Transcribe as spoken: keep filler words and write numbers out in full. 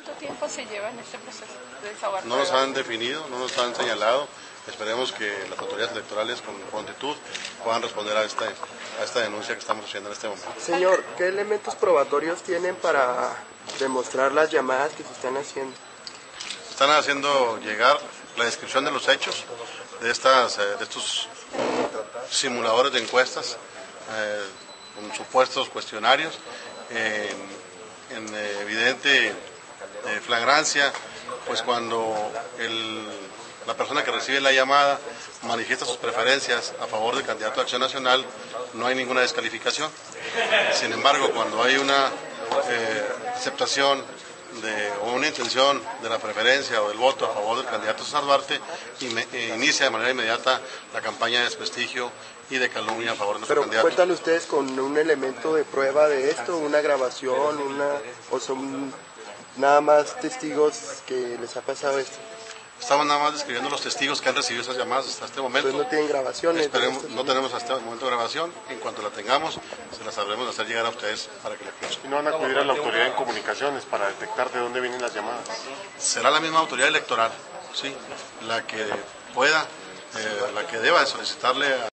¿Cuánto tiempo se lleva en este proceso de desahogar? No nos han definido, no nos han señalado. Esperemos que las autoridades electorales con prontitud puedan responder a esta, a esta denuncia que estamos haciendo en este momento. Señor, ¿qué elementos probatorios tienen para demostrar las llamadas que se están haciendo? Están haciendo llegar la descripción de los hechos de, estas, de estos simuladores de encuestas eh, con supuestos cuestionarios eh, en, en evidente eh, flagrancia, pues cuando el, la persona que recibe la llamada manifiesta sus preferencias a favor del candidato de Acción Nacional, no hay ninguna descalificación. Sin embargo, cuando hay una eh, aceptación de, o una intención de la preferencia o del voto a favor del candidato César Duarte, y me, e inicia de manera inmediata la campaña de desprestigio y de calumnia a favor de nuestro Pero candidato. ¿cuentan ustedes con un elemento de prueba de esto, una grabación, una o son nada más testigos que les ha pasado esto? Estamos nada más describiendo los testigos que han recibido esas llamadas hasta este momento. Entonces no tienen grabaciones. Esperemos, no tenemos hasta este momento grabación. En cuanto la tengamos, se la sabremos hacer llegar a ustedes para que la escuchen. ¿Y no van a acudir a la autoridad en comunicaciones para detectar de dónde vienen las llamadas? Será la misma autoridad electoral, sí, la que pueda, eh, la que deba de solicitarle a